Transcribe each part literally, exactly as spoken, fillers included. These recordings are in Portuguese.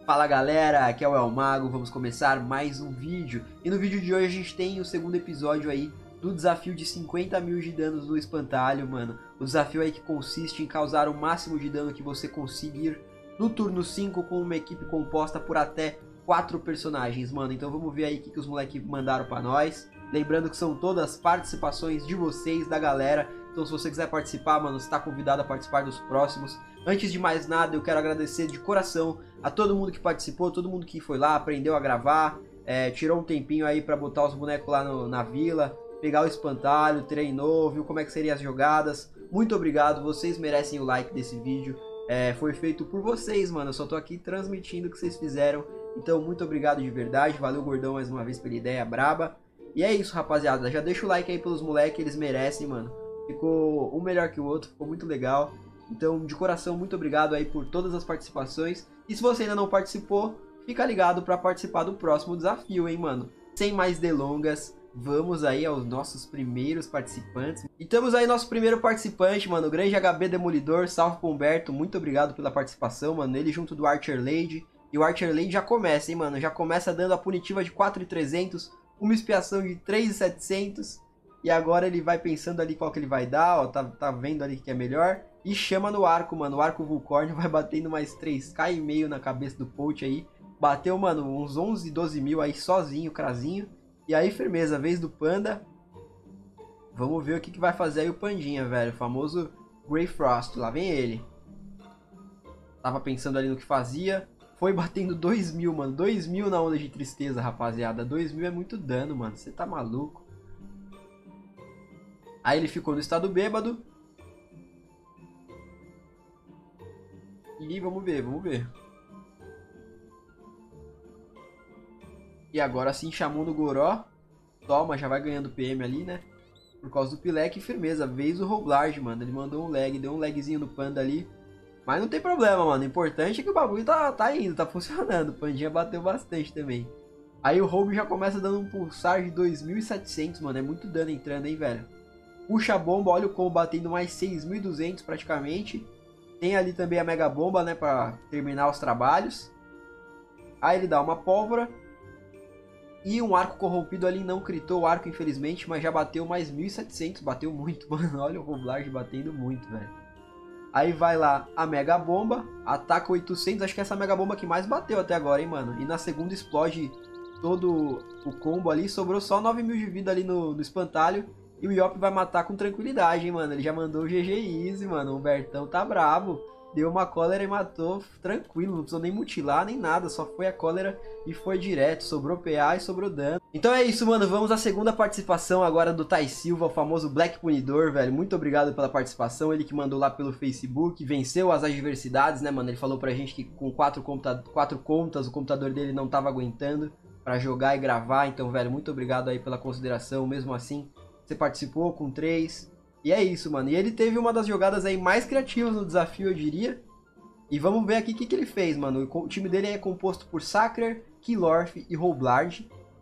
Fala galera, aqui é o El Mago, vamos começar mais um vídeo. E no vídeo de hoje a gente tem o segundo episódio aí do desafio de cinquenta mil de danos no espantalho, mano. O desafio aí que consiste em causar o máximo de dano que você conseguir no turno cinco com uma equipe composta por até quatro personagens, mano. Então vamos ver aí o que, que os moleques mandaram pra nós. Lembrando que são todas participações de vocês, da galera. Então se você quiser participar, mano, você tá convidado a participar dos próximos. Antes de mais nada, eu quero agradecer de coração a todo mundo que participou, todo mundo que foi lá, aprendeu a gravar, é, tirou um tempinho aí pra botar os bonecos lá no, na vila, pegar o espantalho, treinou, viu como é que seriam as jogadas. Muito obrigado, vocês merecem o like desse vídeo. É, foi feito por vocês, mano, eu só tô aqui transmitindo o que vocês fizeram. Então muito obrigado de verdade, valeu Gordão mais uma vez pela ideia braba. E é isso, rapaziada, já deixa o like aí pelos moleques, eles merecem, mano. Ficou um melhor que o outro, ficou muito legal. Então, de coração, muito obrigado aí por todas as participações. E se você ainda não participou, fica ligado para participar do próximo desafio, hein, mano. Sem mais delongas, vamos aí aos nossos primeiros participantes. E temos aí nosso primeiro participante, mano, o grande H B Demolidor. Salve pro Humberto, muito obrigado pela participação, mano. Ele junto do Archer Lady. E o Archer Lady já começa, hein, mano. Já começa dando a punitiva de quatro mil e trezentos, uma expiação de três mil e setecentos. E agora ele vai pensando ali qual que ele vai dar, ó. Tá, tá vendo ali que é melhor. E chama no arco, mano. O arco Vulcórnio vai batendo mais três mil e meio na cabeça do Poach aí. Bateu, mano, uns onze, doze mil aí sozinho, crazinho. E aí, firmeza, vez do Panda. Vamos ver o que, que vai fazer aí o Pandinha, velho. O famoso Grey Frost. Lá vem ele. Tava pensando ali no que fazia. Foi batendo dois mil, mano. dois mil na onda de tristeza, rapaziada. dois mil é muito dano, mano. Você tá maluco. Aí ele ficou no estado bêbado. E vamos ver, vamos ver. E agora sim, chamou no Goró. Toma, já vai ganhando P M ali, né? Por causa do Pilek, firmeza. Vez o Roblard, mano. Ele mandou um lag, deu um lagzinho no Panda ali. Mas não tem problema, mano. O importante é que o bagulho tá, tá indo, tá funcionando. O Pandinha bateu bastante também. Aí o Rob já começa dando um pulsar de dois mil e setecentos, mano. É muito dano entrando, hein, velho. Puxa a bomba, olha o combo batendo mais seis mil e duzentos praticamente. Tem ali também a Mega Bomba, né, pra terminar os trabalhos. Aí ele dá uma pólvora. E um arco corrompido ali, não critou o arco, infelizmente, mas já bateu mais mil e setecentos. Bateu muito, mano. Olha o Roblard batendo muito, velho. Aí vai lá a Mega Bomba. Ataca oitocentos. Acho que é essa Mega Bomba que mais bateu até agora, hein, mano. E na segunda explode todo o combo ali. Sobrou só nove mil de vida ali no, no espantalho. E o Yop vai matar com tranquilidade, hein, mano. Ele já mandou o G G Easy, mano. O Humbertão tá brabo. Deu uma cólera e matou tranquilo. Não precisou nem mutilar, nem nada. Só foi a cólera e foi direto. Sobrou P A e sobrou dano. Então é isso, mano. Vamos à segunda participação agora do Tai Silva, o famoso Black Punidor, velho. Muito obrigado pela participação. Ele que mandou lá pelo Facebook. Venceu as adversidades, né, mano. Ele falou pra gente que com quatro, computa quatro contas o computador dele não tava aguentando pra jogar e gravar. Então, velho, muito obrigado aí pela consideração. Mesmo assim, você participou com três. E é isso, mano. E ele teve uma das jogadas aí mais criativas no desafio, eu diria. E vamos ver aqui o que, que ele fez, mano. O time dele é composto por Sacrer, Kilorf e Roblard.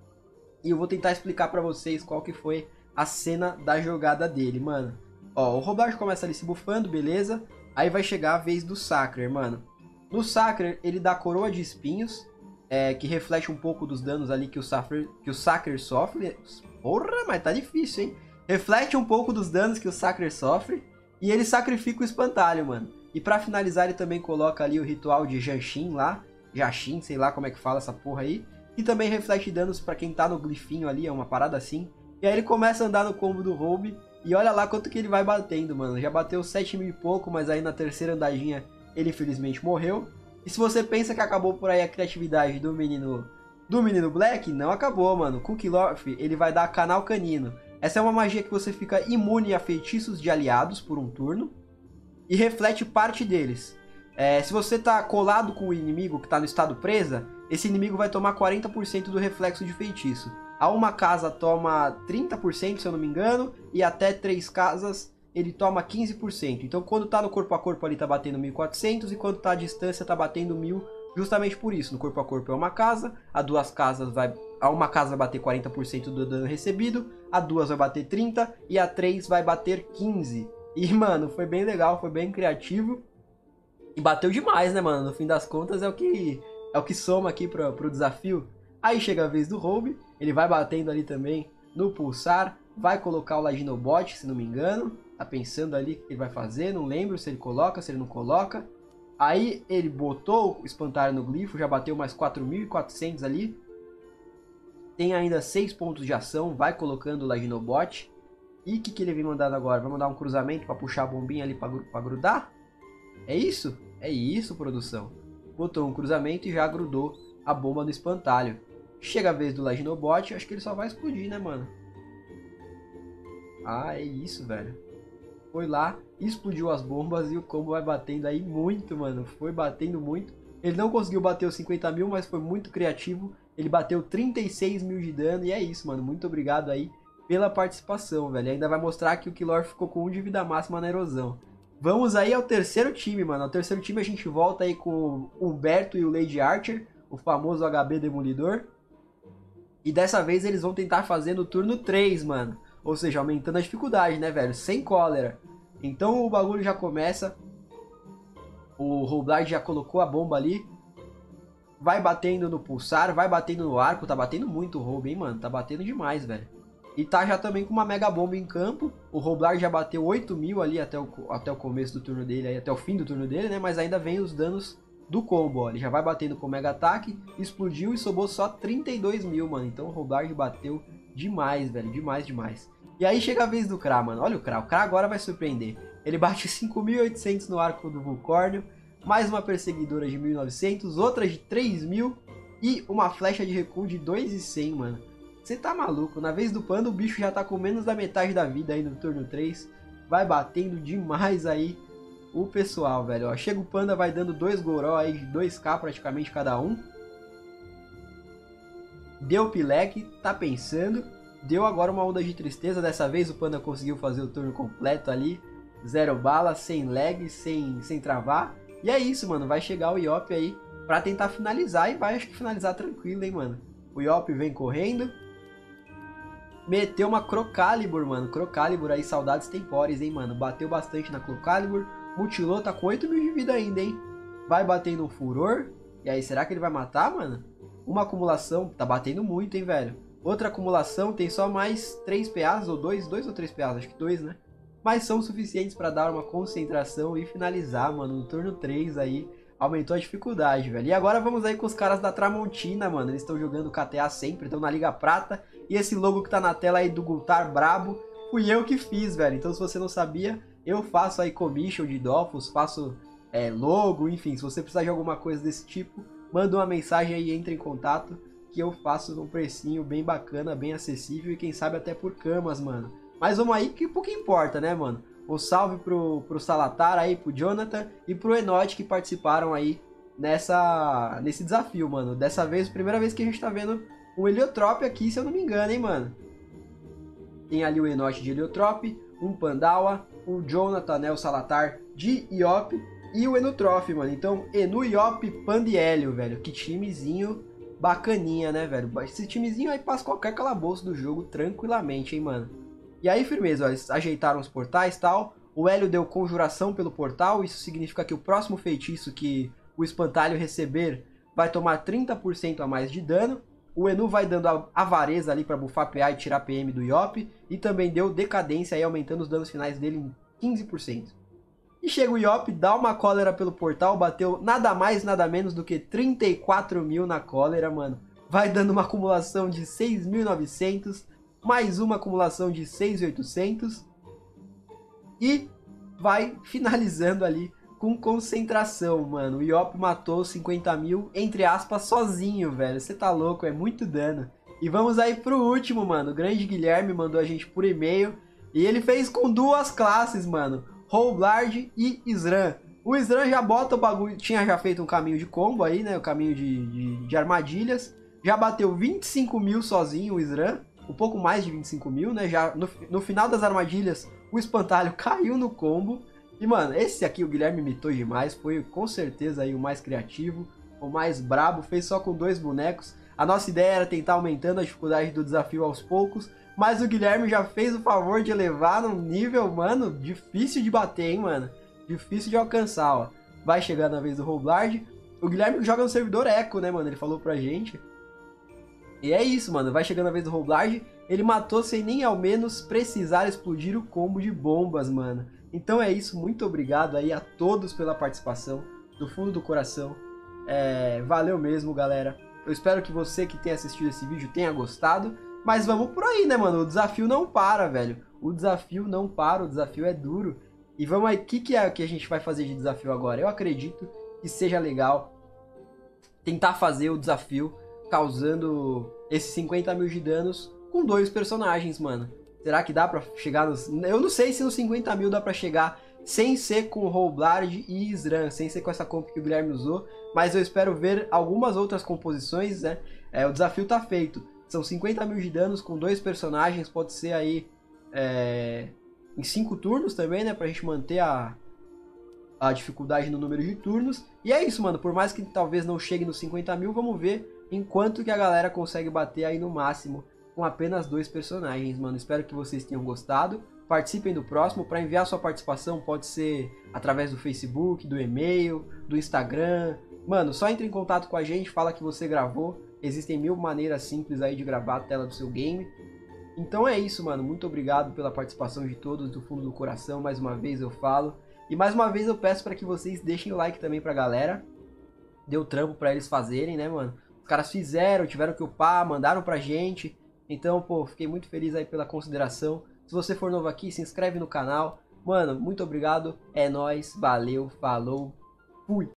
E eu vou tentar explicar pra vocês qual que foi a cena da jogada dele, mano. Ó, o Roblard começa ali se bufando, beleza. Aí vai chegar a vez do Sacrer, mano. No Sacrer, ele dá coroa de espinhos, é, que reflete um pouco dos danos ali que o Sacrer, que o Sacrer sofre. Porra, mas tá difícil, hein? Reflete um pouco dos danos que o Sacrer sofre. E ele sacrifica o espantalho, mano. E pra finalizar ele também coloca ali o ritual de Janshin lá. Jashin, sei lá como é que fala essa porra aí. E também reflete danos pra quem tá no glifinho ali, é uma parada assim. E aí ele começa a andar no combo do Robe. E olha lá quanto que ele vai batendo, mano. Já bateu sete mil e pouco, mas aí na terceira andadinha ele infelizmente morreu. E se você pensa que acabou por aí a criatividade do menino... Do menino Black, não acabou, mano. Com o Kilorf, ele vai dar canal canino. Essa é uma magia que você fica imune a feitiços de aliados por um turno. E reflete parte deles. É, se você tá colado com o inimigo que tá no estado presa, esse inimigo vai tomar quarenta por cento do reflexo de feitiço. A uma casa toma trinta por cento, se eu não me engano. E até três casas ele toma quinze por cento. Então quando tá no corpo a corpo ali tá batendo mil e quatrocentos. E quando tá à distância tá batendo mil. Justamente por isso, no corpo a corpo é uma casa, a duas casas vai... A uma casa vai bater quarenta por cento do dano recebido, a duas vai bater trinta por cento e a três vai bater quinze por cento. E, mano, foi bem legal, foi bem criativo. E bateu demais, né, mano? No fim das contas é o que é o que soma aqui pro, pro desafio. Aí chega a vez do Roube, ele vai batendo ali também no pulsar, vai colocar o Laginobot, se não me engano. Tá pensando ali o que ele vai fazer, não lembro se ele coloca, se ele não coloca. Aí ele botou o espantalho no glifo, já bateu mais quatro mil e quatrocentos ali. Tem ainda seis pontos de ação, vai colocando o Laginobot. E o que, que ele vem mandando agora? Vai mandar um cruzamento para puxar a bombinha ali para grudar? É isso? É isso, produção. Botou um cruzamento e já grudou a bomba no espantalho. Chega a vez do Laginobot, acho que ele só vai explodir, né, mano? Ah, é isso, velho. Foi lá, explodiu as bombas e o combo vai batendo aí muito, mano. Foi batendo muito. Ele não conseguiu bater os cinquenta mil, mas foi muito criativo. Ele bateu trinta e seis mil de dano e é isso, mano. Muito obrigado aí pela participação, velho. Ainda vai mostrar que o Killor ficou com um de vida máxima na erosão. Vamos aí ao terceiro time, mano. Ao terceiro time a gente volta aí com o Humberto e o Lady Archer, o famoso H B Demolidor. E dessa vez eles vão tentar fazer no turno três, mano. Ou seja, aumentando a dificuldade, né, velho? Sem cólera. Então o bagulho já começa. O Roblard já colocou a bomba ali. Vai batendo no pulsar, vai batendo no arco. Tá batendo muito o Rob, hein, mano? Tá batendo demais, velho. E tá já também com uma mega bomba em campo. O Roblard já bateu oito mil ali até o, até o começo do turno dele, aí, até o fim do turno dele, né? Mas ainda vem os danos do combo, ó. Ele já vai batendo com mega ataque, explodiu e sobrou só trinta e dois mil, mano. Então o Roblard bateu demais, velho. Demais, demais. E aí chega a vez do Kra, mano. Olha o Kra. O Kra agora vai surpreender. Ele bate cinco mil e oitocentos no arco do Vulcórnio. Mais uma perseguidora de mil e novecentos. Outra de três mil. E uma flecha de recuo de dois mil e cem, mano. Você tá maluco. Na vez do Panda, o bicho já tá com menos da metade da vida aí no turno três. Vai batendo demais aí o pessoal, velho. Ó, chega o Panda, vai dando dois Goró aí de dois K praticamente cada um. Deu Pilek, tá pensando. Deu agora uma onda de tristeza. Dessa vez o Panda conseguiu fazer o turno completo ali. Zero bala, sem lag, sem, sem travar. E é isso, mano. Vai chegar o Iop aí pra tentar finalizar. E vai, acho que finalizar tranquilo, hein, mano. O Iop vem correndo. Meteu uma Crocalibur, mano. Crocalibur aí, saudades tempores, hein, mano. Bateu bastante na Crocalibur. Mutilou, tá com oito mil de vida ainda, hein. Vai batendo um Furor. E aí, será que ele vai matar, mano? Uma acumulação. Tá batendo muito, hein, velho. Outra acumulação, tem só mais três P As, ou dois, dois ou três P As, acho que dois, né? Mas são suficientes para dar uma concentração e finalizar, mano, no turno três aí. Aumentou a dificuldade, velho. E agora vamos aí com os caras da Tramontina, mano. Eles estão jogando K T A sempre, estão na Liga Prata. E esse logo que tá na tela aí do Gultar Brabo, fui eu que fiz, velho. Então se você não sabia, eu faço aí commission de Dofus, faço é, logo, enfim. Se você precisar de alguma coisa desse tipo, manda uma mensagem aí e entre em contato. Que eu faço num precinho bem bacana, bem acessível e quem sabe até por camas, mano. Mas vamos aí que pouco importa, né, mano? Um salve pro, pro Salatar aí, pro Jonathan e pro Enote que participaram aí nessa, nesse desafio, mano. Dessa vez, primeira vez que a gente tá vendo um Heliotrope aqui, se eu não me engano, hein, mano. Tem ali o Enote de Heliotrope, um Pandawa, o Jonathan, né, o Salatar de Iop e o Enutrofe, mano. Então, Enu, Iop, Panda e Hélio, velho. Que timezinho bacaninha, né, velho? Esse timezinho aí passa qualquer calabouço do jogo tranquilamente, hein, mano. E aí, firmeza, ó, eles ajeitaram os portais e tal. O Hélio deu conjuração pelo portal. Isso significa que o próximo feitiço que o espantalho receber vai tomar trinta por cento a mais de dano. O Enu vai dando a avareza ali pra buffar P A e tirar P M do Iop. E também deu decadência aí, aumentando os danos finais dele em quinze por cento. E chega o Iop, dá uma cólera pelo portal, bateu nada mais, nada menos do que trinta e quatro mil na cólera, mano. Vai dando uma acumulação de seis mil e novecentos, mais uma acumulação de seis mil e oitocentos. E vai finalizando ali com concentração, mano. O Iop matou cinquenta mil, entre aspas, sozinho, velho. Você tá louco, é muito dano. E vamos aí pro último, mano. O grande Guilherme mandou a gente por e-mail. E ele fez com duas classes, mano. Roblard e Sran. O Sran já bota o bagulho, tinha já feito um caminho de combo aí, né? O caminho de, de, de armadilhas. Já bateu vinte e cinco mil sozinho o Sran. Um pouco mais de vinte e cinco mil, né? Já no, no final das armadilhas, o espantalho caiu no combo. E, mano, esse aqui o Guilherme imitou demais. Foi com certeza aí o mais criativo, o mais brabo. Fez só com dois bonecos. A nossa ideia era tentar aumentando a dificuldade do desafio aos poucos. Mas o Guilherme já fez o favor de elevar num nível, mano, difícil de bater, hein, mano. Difícil de alcançar, ó. Vai chegar na vez do Roblard. O Guilherme joga no servidor Echo, né, mano? Ele falou pra gente. E é isso, mano. Vai chegando a vez do Roblard. Ele matou sem nem ao menos precisar explodir o combo de bombas, mano. Então é isso. Muito obrigado aí a todos pela participação. Do fundo do coração. É... Valeu mesmo, galera. Eu espero que você que tenha assistido esse vídeo tenha gostado. Mas vamos por aí, né, mano? O desafio não para, velho. O desafio não para. O desafio é duro. E vamos aí. O que, que é que a gente vai fazer de desafio agora? Eu acredito que seja legal tentar fazer o desafio causando esses cinquenta mil de danos com dois personagens, mano. Será que dá pra chegar nos... Eu não sei se nos cinquenta mil dá pra chegar sem ser com Roblard e Sran, sem ser com essa comp que o Guilherme usou, mas eu espero ver algumas outras composições, né? É, o desafio tá feito. São cinquenta mil de danos com dois personagens, pode ser aí é, em cinco turnos também, né? Pra gente manter a, a dificuldade no número de turnos. E é isso, mano. Por mais que talvez não chegue nos cinquenta mil, vamos ver enquanto que a galera consegue bater aí no máximo com apenas dois personagens, mano. Espero que vocês tenham gostado. Participem do próximo. Para enviar sua participação pode ser através do Facebook, do e-mail, do Instagram. Mano, só entre em contato com a gente, fala que você gravou. Existem mil maneiras simples aí de gravar a tela do seu game. Então é isso, mano. Muito obrigado pela participação de todos do fundo do coração. Mais uma vez eu falo. E mais uma vez eu peço para que vocês deixem o like também pra galera. Deu trampo pra eles fazerem, né, mano? Os caras fizeram, tiveram que upar, mandaram pra gente. Então, pô, fiquei muito feliz aí pela consideração. Se você for novo aqui, se inscreve no canal. Mano, muito obrigado. É nóis, valeu, falou, fui!